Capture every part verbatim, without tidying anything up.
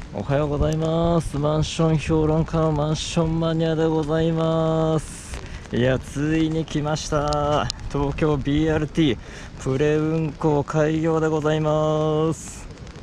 おはようございます。マンション評論家のマンションマニアでございます。いや、ついに来ました。東京 ビーアールティー プレ運行開業でございます。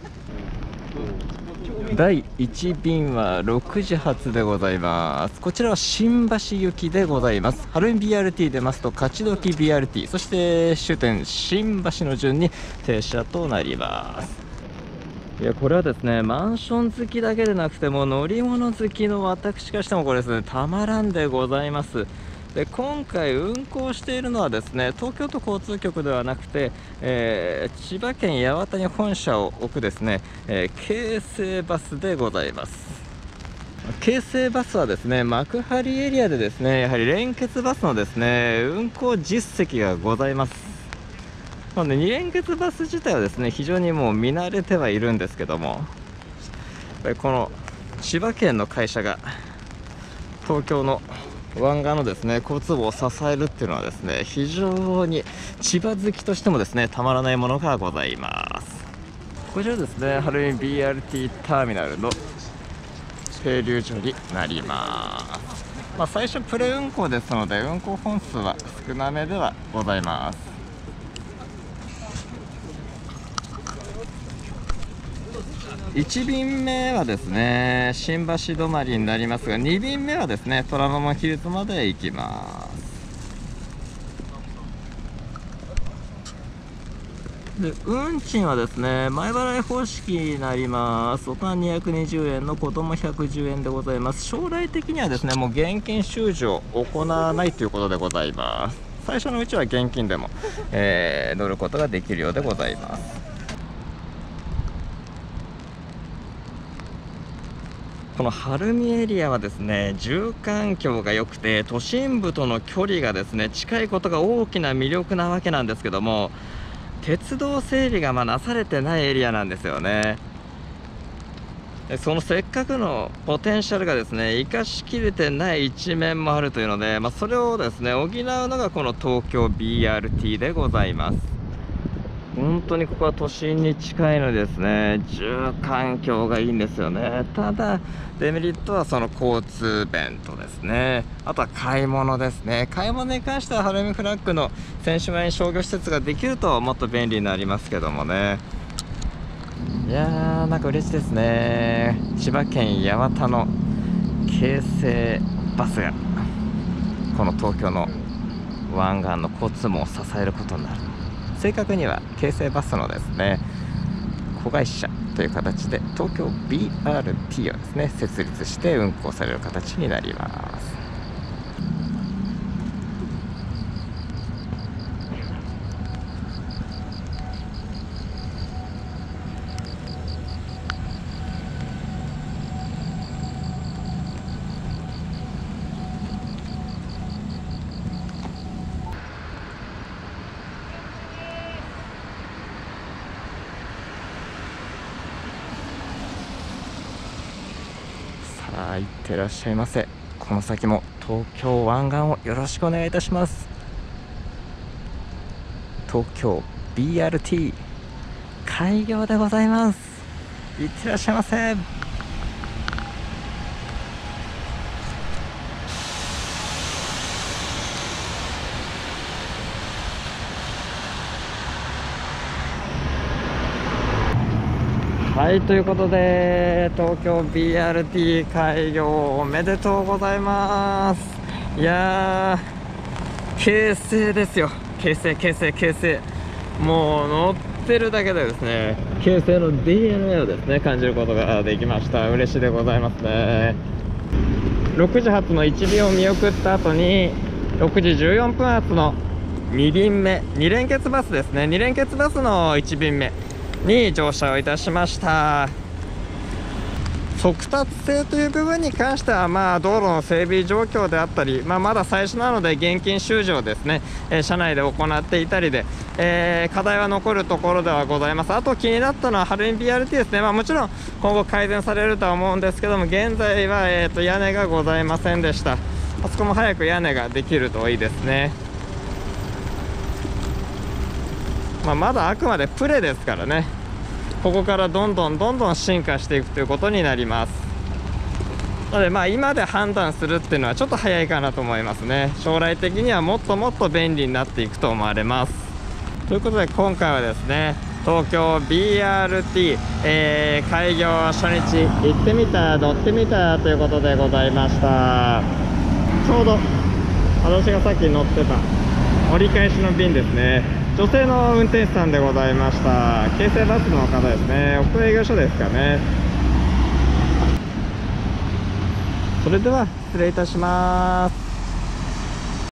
だいいち便はろくじ発でございます。こちらは新橋行きでございます。晴海 ビーアールティー 出ますと勝どき ビーアールティー、そして終点新橋の順に停車となります。いや、これはですね、マンション好きだけでなくても乗り物好きの私からしてもこれですね、たまらんでございます。で、今回運行しているのはですね、東京都交通局ではなくて、えー、千葉県八幡に本社を置くですね、えー、京成バスでございます。京成バスはですね、幕張エリアでですね、やはり連結バスのですね、運行実績がございます。なのでに連結バス自体はですね、非常にもう見慣れてはいるんですけども、この千葉県の会社が東京の湾岸のですね交通網を支えるっていうのはですね、非常に千葉好きとしてもですねたまらないものがございます。こちらですね、晴海 ビーアールティー ターミナルの停留所になります。まあ、最初プレ運行ですので運行本数は少なめではございます。いち便目はですね新橋止まりになりますが、に便目はですね虎ノ門ヒルズまで行きます。で、運賃はですね前払い方式になります。大人にひゃくにじゅうえんの子供ひゃくじゅうえんでございます。将来的にはですねもう現金収受を行わないということでございます。最初のうちは現金でも、えー、乗ることができるようでございます。この晴海エリアはですね住環境が良くて都心部との距離がですね近いことが大きな魅力なわけなんですけども、鉄道整備がまあなされてないエリアなんですよね。そのせっかくのポテンシャルがですね生かしきれてない一面もあるというので、まあ、それをですね補うのがこの東京 ビーアールティー でございます。本当にここは都心に近いのでですね住環境がいいんですよね。ただデメリットはその交通便とですね、あとは買い物ですね。買い物に関しては晴海フラッグの選手前に商業施設ができるともっと便利になりますけどもね。いやー、なんか嬉しいですね。千葉県八幡の京成バスがこの東京の湾岸の交通網を支えることになる。正確には京成バスのですね子会社という形で東京 ビーアールティー をですね設立して運行される形になります。さあ、いってらっしゃいませ。この先も東京湾岸をよろしくお願いいたします。東京 ビーアールティー 開業でございます。いってらっしゃいませ。はい、ということで東京 ビーアールティー 開業おめでとうございます。いやー、京成ですよ。京成京成京成、もう乗ってるだけでですね京成の ディーエヌエー をですね感じることができました。嬉しいでございますね。ろくじ発のいち便を見送った後にろくじじゅうよんぷん発のに便目、に連結バスですね、に連結バスのいち便目に乗車をいたしました。速達性という部分に関しては、まあ、道路の整備状況であったり、まあ、まだ最初なので現金収受をですね、えー、車内で行っていたりで、えー、課題は残るところではございます。あと気になったのは晴海 ビーアールティー ですね。まあ、もちろん今後改善されるとは思うんですけども、現在は、えー、と屋根がございませんでした。あそこも早く屋根ができるといいですね。まあ、まだあくまでプレですからね、 ここからどんどんどんどん進化していくということになります。なのでまあ今で判断するっていうのはちょっと早いかなと思いますね。将来的にはもっともっと便利になっていくと思われます。ということで今回はですね、東京 ビーアールティー、えー、開業初日行ってみた乗ってみたということでございました。ちょうど私がさっき乗ってた折り返しの便ですね、女性の運転手さんでございました。京成バスの方ですね。奥営業所ですかね。それでは失礼いたします。